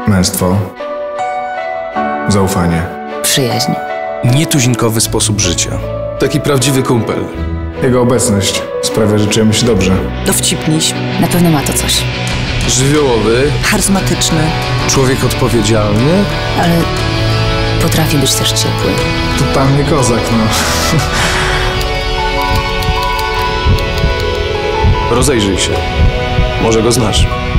Męstwo. Zaufanie. Przyjaźń. Nietuzinkowy sposób życia. Taki prawdziwy kumpel. Jego obecność sprawia, że czujemy się dobrze. Dowcipniś. Na pewno ma to coś. Żywiołowy, Charyzmatyczny. człowiek odpowiedzialny. Ale potrafi być też ciepły. Totalnie kozak, no. Rozejrzyj się. Może go znasz.